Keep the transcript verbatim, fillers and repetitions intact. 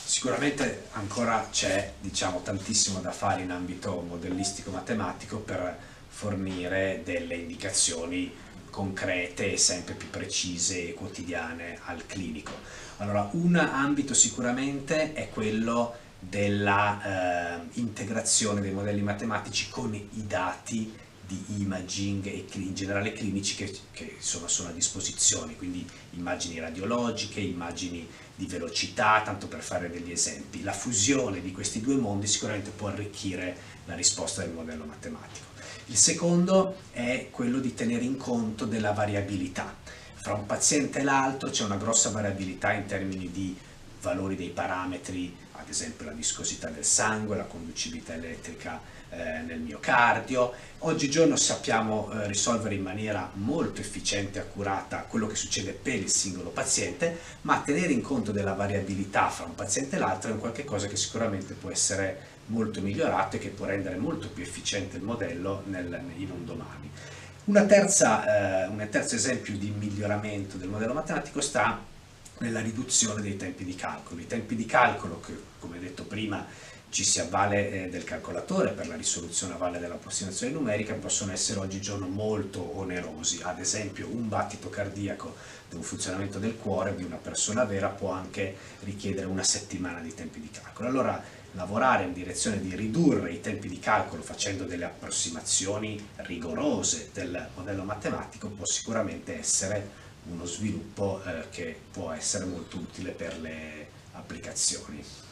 Sicuramente ancora c'è, diciamo, tantissimo da fare in ambito modellistico-matematico per fornire delle indicazioni concrete e sempre più precise e quotidiane al clinico. Allora, un ambito sicuramente è quello della eh, integrazione dei modelli matematici con i dati di imaging e in generale clinici che, che sono, sono a disposizione, quindi immagini radiologiche, immagini di velocità, tanto per fare degli esempi. La fusione di questi due mondi sicuramente può arricchire la risposta del modello matematico. Il secondo è quello di tenere in conto della variabilità. Fra un paziente e l'altro c'è una grossa variabilità in termini di valori dei parametri, ad esempio la viscosità del sangue, la conducibilità elettrica eh, nel miocardio. Oggigiorno sappiamo eh, risolvere in maniera molto efficiente e accurata quello che succede per il singolo paziente, ma tenere in conto della variabilità fra un paziente e l'altro è un qualche cosa che sicuramente può essere molto migliorato e che può rendere molto più efficiente il modello nel, in un domani. Una terza, eh, un terzo esempio di miglioramento del modello matematico sta nella riduzione dei tempi di calcolo. I tempi di calcolo, che come detto prima ci si avvale eh, del calcolatore per la risoluzione a valle dell'approssimazione numerica, possono essere oggigiorno molto onerosi. Ad esempio un battito cardiaco di un funzionamento del cuore di una persona vera può anche richiedere una settimana di tempi di calcolo. Allora lavorare in direzione di ridurre i tempi di calcolo facendo delle approssimazioni rigorose del modello matematico può sicuramente essere uno sviluppo eh, che può essere molto utile per le applicazioni.